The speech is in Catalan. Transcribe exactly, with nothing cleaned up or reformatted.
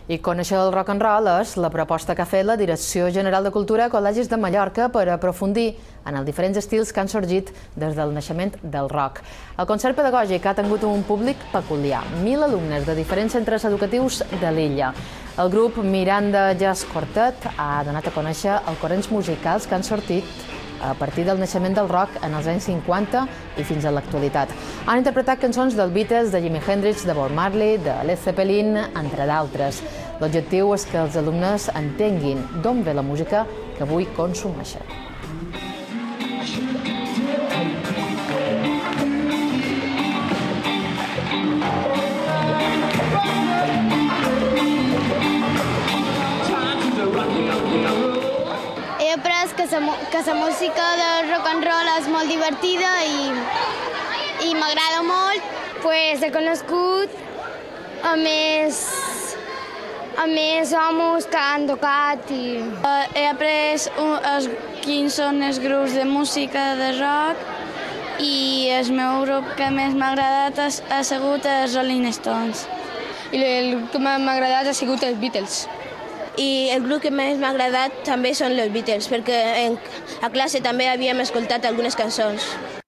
I conèixer el rock and roll és la proposta que ha fet la Direcció General de Cultura a Col·legis de Mallorca per aprofundir en els diferents estils que han sorgit des del naixement del rock. El concert pedagògic ha tingut un públic peculiar, mil alumnes de diferents centres educatius de l'illa. El grup Miranda Jazz Quartet ha donat a conèixer els corrents musicals que han sortit a partir del naixement del rock en els anys cinquanta i fins a l'actualitat. Han interpretat cançons dels Beatles, de Jimi Hendrix, de Bob Marley, de Led Zeppelin, entre d'altres. L'objectiu és que els alumnes entenguin d'on ve la música que avui consumeixen. He après que la, que la música del rock and roll és molt divertida i, i m'agrada molt. Pues he conegut a més, a més homes que han tocat. I... He après un, quins són els grups de música de rock i el meu grup que més m'ha agradat ha sigut els Rolling Stones. I el que m'ha agradat ha sigut els Beatles. I el grup que més m'ha agradat també són els Beatles, perquè a classe també havíem escoltat algunes cançons.